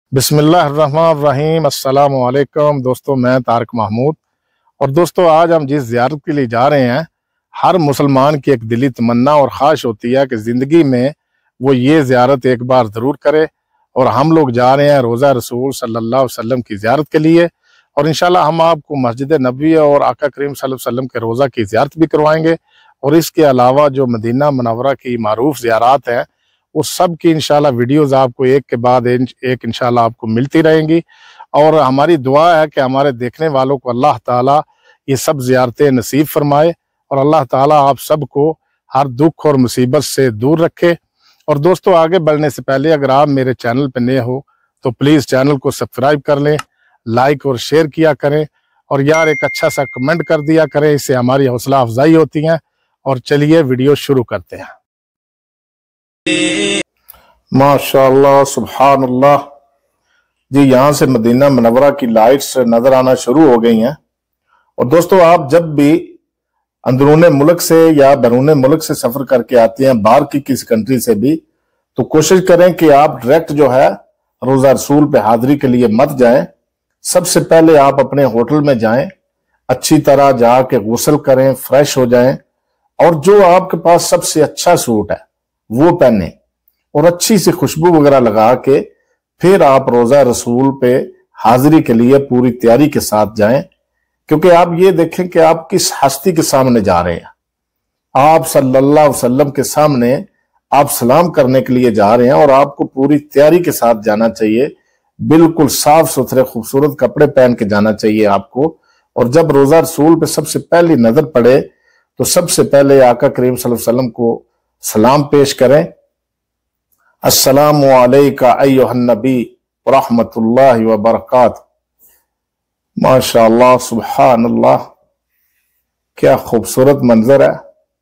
बिस्मिल्लाहिर्रहमानिर्रहीम। अस्सलाम वालेकुम दोस्तों, मैं तारक महमूद। और दोस्तों, आज हम जिस ज़ियारत के लिए जा रहे हैं, हर मुसलमान की एक दिली तमन्ना और ख्वाहिश होती है कि ज़िंदगी में वो ये ज़ियारत एक बार ज़रूर करे। और हम लोग जा रहे हैं रोज़ा रसूल सल्लल्लाहु अलैहि वसल्लम की ज़ियारत के लिए। और इंशाल्लाह हम आपको मस्जिद नबवी और आका करीम सल्लल्लाहु अलैहि वसल्लम के रोज़ा की ज़ियारत भी करवाएंगे। और इसके अलावा जो मदीना मुनव्वरा की मारूफ ज़ियारत हैं, उस सब की इंशाल्लाह वीडियोस आपको एक के बाद एक इंशाल्लाह आपको मिलती रहेंगी। और हमारी दुआ है कि हमारे देखने वालों को अल्लाह ताला ये सब ज़ियारतें नसीब फरमाए और अल्लाह ताला आप सबको हर दुख और मुसीबत से दूर रखे। और दोस्तों, आगे बढ़ने से पहले अगर आप मेरे चैनल पर नए हो तो प्लीज़ चैनल को सब्सक्राइब कर लें, लाइक और शेयर किया करें, और यार एक अच्छा सा कमेंट कर दिया करें, इससे हमारी हौसला अफजाई होती है। और चलिए वीडियो शुरू करते हैं। माशाअल्लाह, सुभानअल्लाह जी। यहाँ से मदीना मुनव्वरा की लाइट्स नजर आना शुरू हो गई हैं। और दोस्तों, आप जब भी अंदरूने मुल्क से या बैरूने मुल्क से सफर करके आते हैं, बाहर की किसी कंट्री से भी, तो कोशिश करें कि आप डायरेक्ट जो है रोजा रसूल पे हाजिरी के लिए मत जाएं। सबसे पहले आप अपने होटल में जाएं, अच्छी तरह जाके गुस्ल करें, फ्रेश हो जाएं, और जो आपके पास सबसे अच्छा सूट है वो पहने और अच्छी सी खुशबू वगैरह लगा के फिर आप रोजा रसूल पे हाजिरी के लिए पूरी तैयारी के साथ जाएं। क्योंकि आप ये देखें कि आप किस हस्ती के सामने जा रहे हैं। आप सल्लल्लाहु अलैहि वसल्लम के सामने आप सलाम करने के लिए जा रहे हैं और आपको पूरी तैयारी के साथ जाना चाहिए। बिल्कुल साफ सुथरे खूबसूरत कपड़े पहन के जाना चाहिए आपको। और जब रोजा रसूल पे सबसे पहली नजर पड़े तो सबसे पहले आका करीम सल्लल्लाहु अलैहि वसल्लम को सलाम पेश करें। अस्सलामु अलैका अय्युहन नबी व रहमतुल्लाहि व बरकातहू। माशाअल्लाह, सुभानअल्लाह, क्या खूबसूरत मंजर है।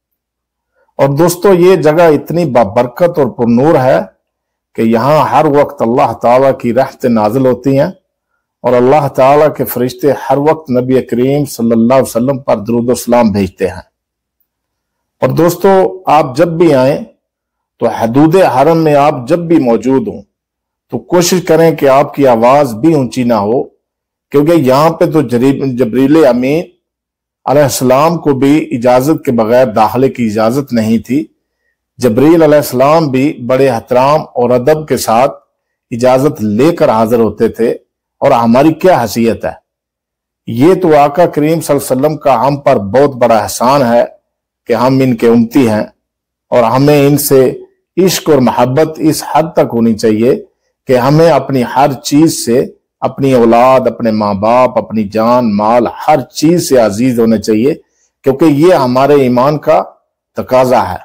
और दोस्तों, ये जगह इतनी बाबरकत और पुरनूर है कि यहाँ हर वक्त अल्लाह ताला की रहमतें नाजिल होती हैं और अल्लाह ताला के फरिश्ते हर वक्त नबी करीम सल्लल्लाहु अलैहि वसल्लम पर दुरूद व सलाम भेजते हैं। और दोस्तों, आप जब भी आए तो हदूद हरम में आप जब भी मौजूद हों तो कोशिश करें कि आपकी आवाज भी ऊंची ना हो, क्योंकि यहाँ पे तो जबरील अमीन अलैहिस्सलाम को भी इजाजत के बगैर दाखिले की इजाजत नहीं थी। जबरील अलैहिस्सलाम भी बड़े एहतराम और अदब के साथ इजाजत लेकर हाजिर होते थे। और हमारी क्या हैसियत है, ये तो आका करीम सल्लल्लाहु अलैहि वसल्लम का हम पर बहुत बड़ा एहसान है कि हम इनके उम्मती हैं। और हमें इनसे इश्क और मोहब्बत इस हद तक होनी चाहिए कि हमें अपनी हर चीज से, अपनी औलाद, अपने माँ बाप, अपनी जान माल, हर चीज से अजीज होने चाहिए, क्योंकि ये हमारे ईमान का तकाजा है।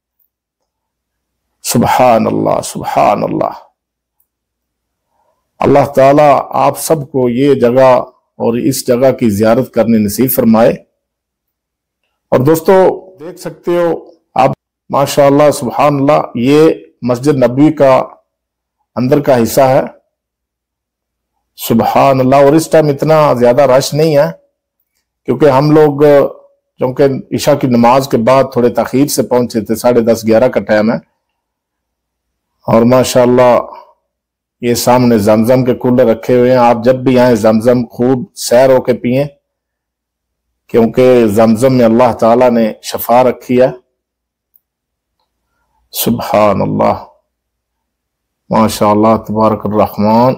सुभान अल्लाह, सुभान अल्लाह। अल्लाह ताला आप सबको ये जगह और इस जगह की जियारत करने नसीब फरमाए। और दोस्तों, देख सकते हो आप, माशाअल्लाह, सुभान अल्लाह, ये मस्जिद नबवी का अंदर का हिस्सा है। सुभान अल्लाह। और इस टाइम इतना ज्यादा रश नहीं है, क्योंकि हम लोग क्योंकि ईशा की नमाज के बाद थोड़े ताखीर से पहुंचे थे, 10:30-11 का टाइम है। और माशाअल्लाह, ये सामने जमजम के कूलर रखे हुए हैं। आप जब भी आए जमजम खूब सैर होके पिए, क्योंकि जमजम में अल्लाह ताला ने शफा रखी है। सुभान अल्लाह, माशाअल्लाह, तबारक रहमान।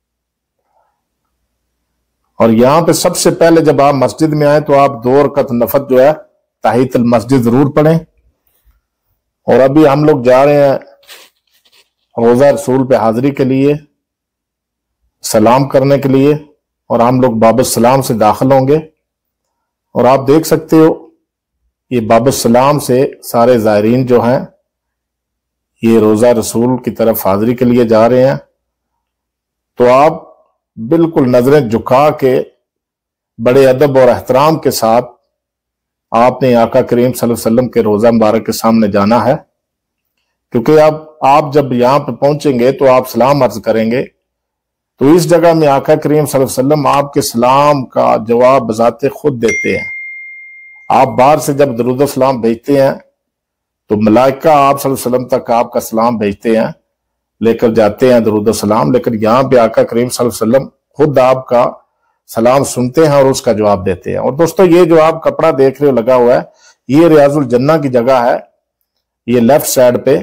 और यहाँ पे सबसे पहले जब आप मस्जिद में आए तो आप 2 रकत नफल जो है तहियतुल मस्जिद जरूर पढ़ें। और अभी हम लोग जा रहे हैं रोजा रसूल पे हाजिरी के लिए, सलाम करने के लिए, और हम लोग बाब सलाम से दाखिल होंगे। और आप देख सकते हो ये बाब सलाम से सारे ज़ायरीन जो हैं ये रोजा रसूल की तरफ हाजिरी के लिए जा रहे हैं। तो आप बिल्कुल नजरें झुका के बड़े अदब और एहतराम के साथ आपने आका करीम सल्लल्लाहु अलैहि वसल्लम के रोजा मुबारक के सामने जाना है। क्योंकि आप जब यहाँ पे पहुंचेंगे तो आप सलाम अर्ज करेंगे, तो इस जगह में आका करीम सल्लल्लाहु अलैहि वसल्लम आपके सलाम का जवाब बजाते खुद देते हैं। आप बाहर से जब दरूद सलाम भेजते हैं तो मलाइका आप सल्लल्लाहु अलैहि वसल्लम तक आपका सलाम भेजते हैं। लेकर जाते हैं दरूद सलाम, लेकिन यहाँ पे आका करीम सल्लल्लाहु अलैहि वसल्लम खुद आपका सलाम सुनते हैं और उसका जवाब देते हैं। और दोस्तों ये जो आप कपड़ा देख रहे हो लगा हुआ है, ये रियाजुल जन्ना की जगह है, ये लेफ्ट साइड पे।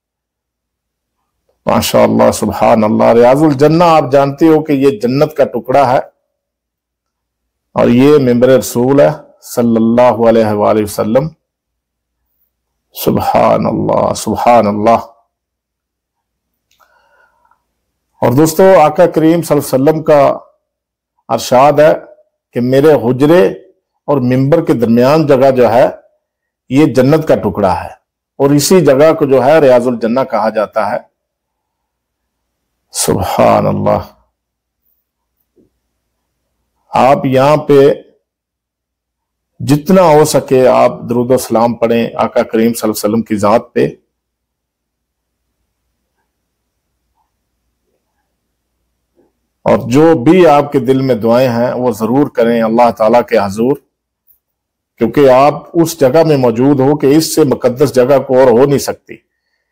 माशाअल्लाह सुभान अल्लाह। रियाजुल जन्ना आप जानते हो कि ये जन्नत का टुकड़ा है और ये मिंबर रसूल है सल्लल्लाहु अलैहि वसल्लम। सुभान अल्लाह सुभान अल्लाह। और दोस्तों आका करीम सल्लल्लाहु अलैहि वसल्लम का अरशाद है कि मेरे हुजरे और मिंबर के दरमियान जगह जो है ये जन्नत का टुकड़ा है, और इसी जगह को जो है रियाजुल जन्ना कहा जाता है। सुभान अल्लाह। आप यहां पे जितना हो सके आप दरूद सलाम पढ़ें आका करीम सल्लल्लाहु अलैहि वसल्लम की जात पे। और जो भी आपके दिल में दुआएं हैं वो जरूर करें अल्लाह ताला के हुजूर, क्योंकि आप उस जगह में मौजूद हो कि इससे मुकद्दस जगह को और हो नहीं सकती।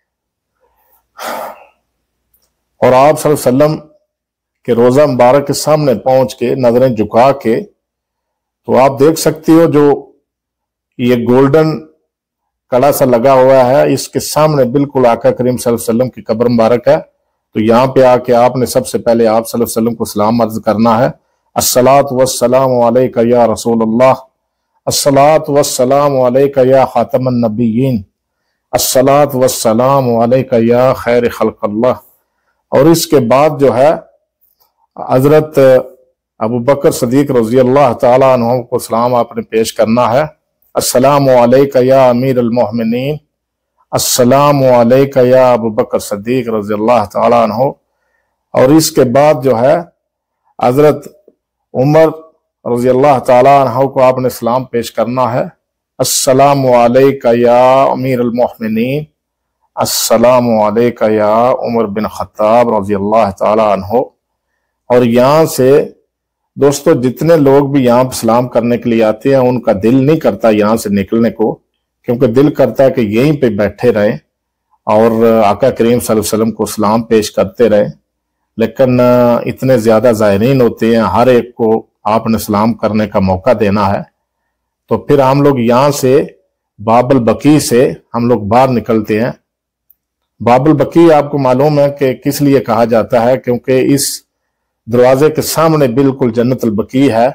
और आप सल्लल्लाहु अलैहि वसल्लम के रोजा मुबारक के सामने पहुंच के नजरें झुका के तो आप देख सकते हो जो ये गोल्डन कड़ा सा लगा हुआ है, इसके सामने बिल्कुल आका करीम सल्लल्लाहु अलैहि वसल्लम की कब्र मुबारक है। तो यहाँ पे आके आपने सबसे पहले आप सल्लल्लाहु अलैहि वसल्लम को सलाम अर्ज करना है। अस्सलातु वस्सलामु अलैका या रसूलल्लाह, अस्सलातु वस्सलामु अलैका या खातमन नबिय्यीन, अस्सलातु वस्सलामु अलैका या खैर खल्क़ल्लाह। और इसके बाद जो है हजरत अबू बकर सदीक रज़ी अल्लाह ताला अन्हु को सलाम आपने पेश करना है। अस्सलामु अलैका या अमीर अल मोमिनीन, अस्सलामु अलैका या अबू बकर सदीक रज़ी अल्लाह ताला अन्हु। और इसके बाद जो है हजरत उमर रज़ी अल्लाह ताला अन्हु को आपने सलाम पेश करना है। अस्सलामु अलैका या अमीर अल मोमिनीन, अस्सलामु अलैका या उमर बिन खत्ताब रज़ी अल्लाह ताला अन्हु। और यहाँ से दोस्तों जितने लोग भी यहाँ सलाम करने के लिए आते हैं उनका दिल नहीं करता यहाँ से निकलने को, क्योंकि दिल करता है कि यहीं पे बैठे रहें और आका करीम सल्लल्लाहु अलैहि वसल्लम को सलाम पेश करते रहें। लेकिन इतने ज्यादा ज़ायरीन होते हैं, हर एक को आपने सलाम करने का मौका देना है। तो फिर हम लोग यहाँ से बाबुल बकी से हम लोग बाहर निकलते हैं। बाबुल बकी आपको मालूम है कि किस लिए कहा जाता है, क्योंकि इस दरवाजे के सामने बिल्कुल जन्नतुल बकी है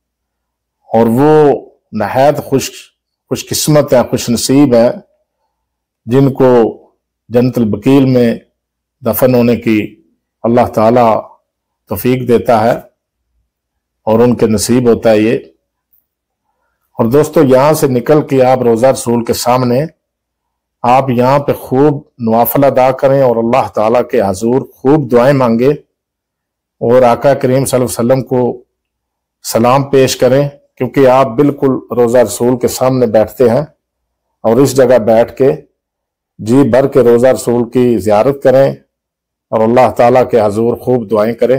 और वो नहायत खुशकिस्मत है, खुश नसीब है जिनको जन्नतुल बकील में दफन होने की अल्लाह ताला तौफीक देता है और उनके नसीब होता है ये। और दोस्तों यहाँ से निकल के आप रोजा रसूल के सामने आप यहाँ पे खूब नवाफिल अदा करें और अल्लाह ताला के हुजूर खूब दुआएं मांगे और आका करीम सल्लल्लाहु अलैहि वसल्लम को सलाम पेश करें, क्योंकि आप बिल्कुल रोजा रसूल के सामने बैठते हैं। और इस जगह बैठ के जी भर के रोजा रसूल की जियारत करें और अल्लाह ताला के हुजूर खूब दुआएं करें।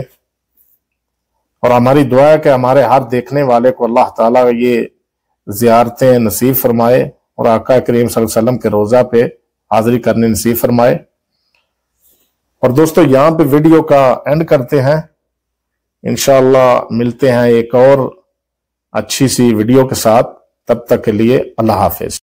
और हमारी दुआ है कि हमारे हर देखने वाले को अल्लाह ताला ये जियारतें नसीब फरमाए और आका करीम सल्लल्लाहु अलैहि वसल्लम के रोजा पे हाजिरी करने नसीब फरमाए। और दोस्तों यहाँ पे वीडियो का एंड करते हैं, इंशाअल्लाह मिलते हैं एक और अच्छी सी वीडियो के साथ। तब तक के लिए अल्लाह हाफिज।